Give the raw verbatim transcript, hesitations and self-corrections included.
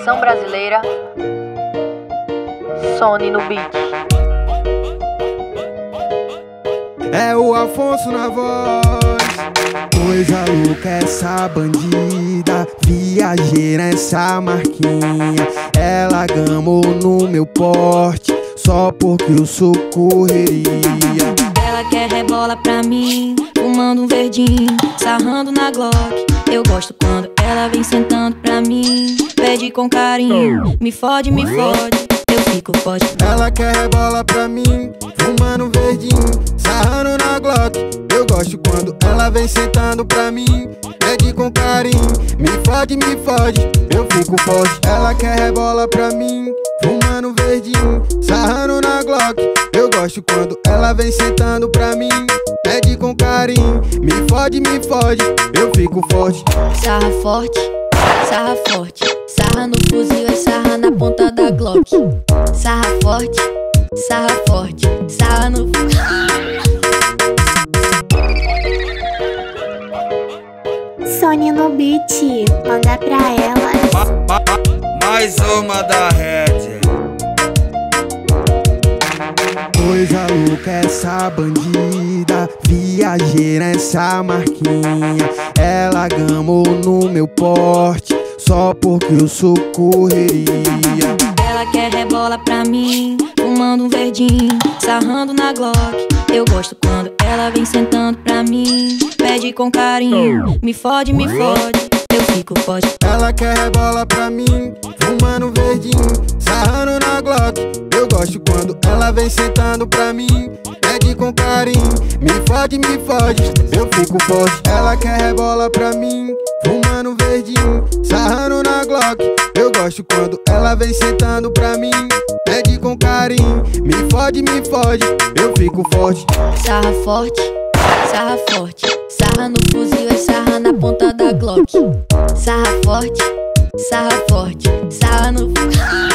versão brasileira, Sony no beat. É o Afonso na voz. Coisa louca essa bandida, viajeira essa marquinha. Ela gamou no meu porte, só porque eu sou correria. Ela quer rebola pra mim, fumando um verdinho, sarrando na Glock. Eu gosto quando ela vem sentando pra mim, pede com carinho, me fode, me fode, eu fico forte. Ela quer rebola pra mim, fumando um verdinho, sarrando na Glock. Eu gosto quando ela vem sentando pra mim, pede com carinho, me fode, me fode, eu fico forte. Ela quer rebola pra mim, fumando um verdinho, sarrando na Glock. Eu gosto quando ela vem sentando pra mim, pede com carinho, me fode, me fode, eu fico forte. Sarra forte, sarra forte, sarra no fuzil e sarra na ponta da Glock. Sarra forte, sarra forte, sarra no Sony no beat, manda pra ela. Ma, ma, mais uma da Red. Coisa louca essa bandida, viajeira essa marquinha. Ela gamou no meu porte, só porque eu sou correria. Ela quer rebola pra mim, fumando um verdinho, sarrando na Glock. Eu gosto quando ela vem sentando pra mim, pede com carinho, me fode, me fode, eu fico forte. Ela quer rebola pra mim, fumando um verdinho, sarrando na Glock. Eu gosto quando ela vem sentando pra mim, pede com carinho, me fode, me fode, eu fico forte. Ela quer rebola pra mim, fumando um verdinho, sarrando na Glock. Eu gosto quando ela vem sentando pra mim, pede com carinho, me fode, me fode, eu fico forte. Sarra forte, sarra forte, sarra no fuzil e sarra na ponta da Glock. Sarra forte, sarra forte, sarra no